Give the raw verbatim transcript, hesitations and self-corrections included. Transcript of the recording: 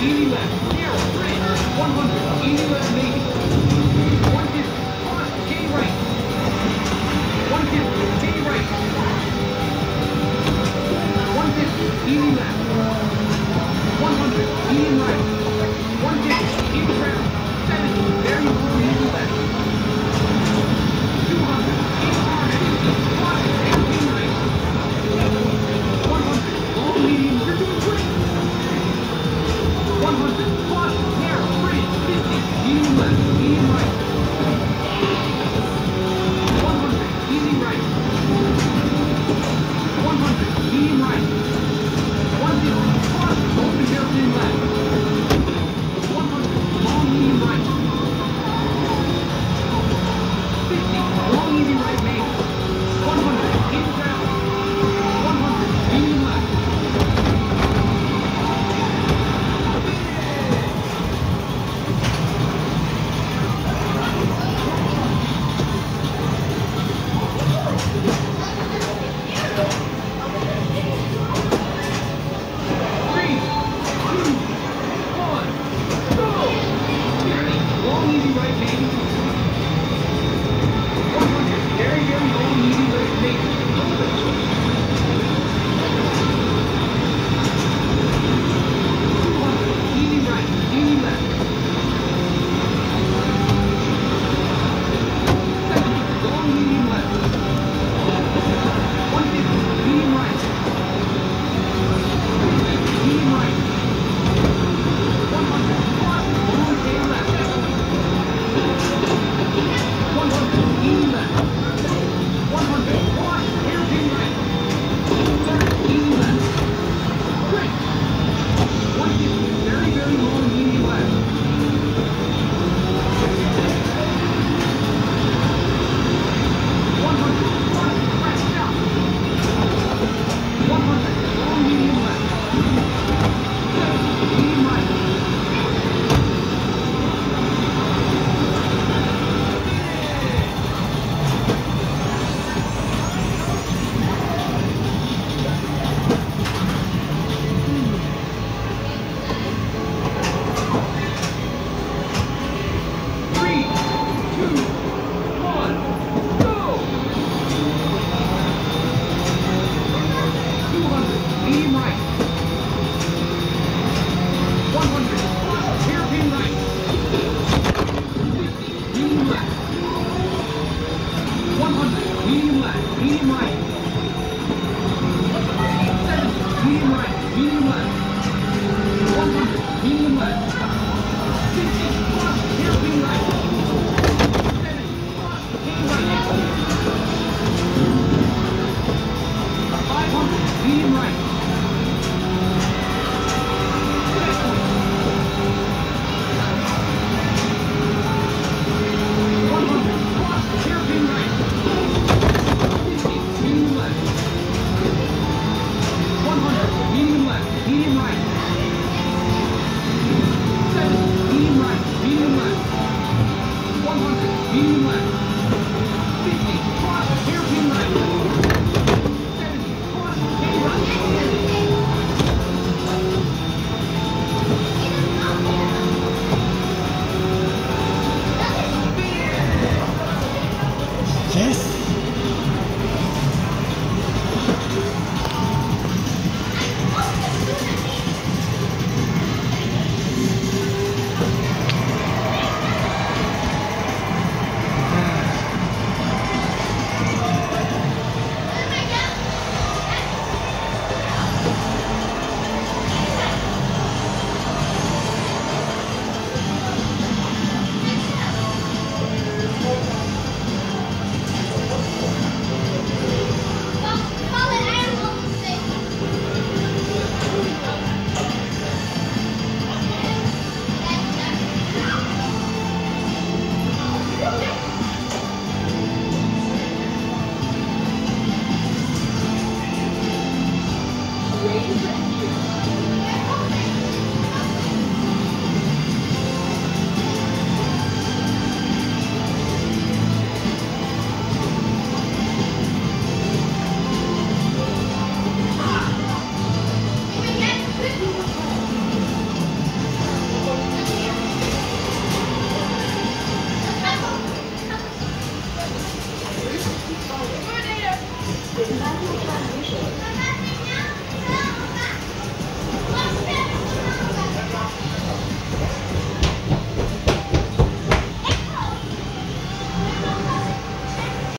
eighty left. Narrow, bridge. one hundred, eighty left, maybe. one fifty, cross, K right. one fifty, K right. one fifty, eighty left. one hundred, eighty right. one fifty, eighty round. seventy, very low, eighty left. two hundred, eighty hard, fifty, cross, eighteen right. one hundred, long, medium, you're doing great. one hundred, cross, narrow, bridge, fifty, medium left, medium right. one hundred, easy right. one hundred, medium right. one fifty, cross, open hairpin left. one hundred, long, medium right. fifty, long, easy right, maybe. one hundred, in ground. one hundred, medium left. Three, two, one, go! fifty, long, easy right, maybe. one hundred, very, very long, easy right, maybe. Open. two hundred, easy right, easy left. seventy, long, medium left. one fifty, medium right. medium right. one hundred, cross, long, K left. one hundred, easy left. one hundred, cross, hairpin right. thirty, easy left. Great. one fifty, very, very long, medium left. one hundred, cross, press down. one hundred, long, medium left. seventy, medium right. Three, two, one, go! two hundred, medium right. one hundred, cross, hairpin right. fifty, medium left. one hundred, medium left, medium right. seventy, medium right, medium left. one hundred, medium left. fifty, cross, hairpin right. seventy, cross, K right. five hundred, medium right. one hundred, cross, hairpin right. fifty, medium left. one hundred, medium left, medium right. seventy, medium right, medium left. one hundred, medium left. fifty, cross, hairpin right. seventy, cross, K right. Yes.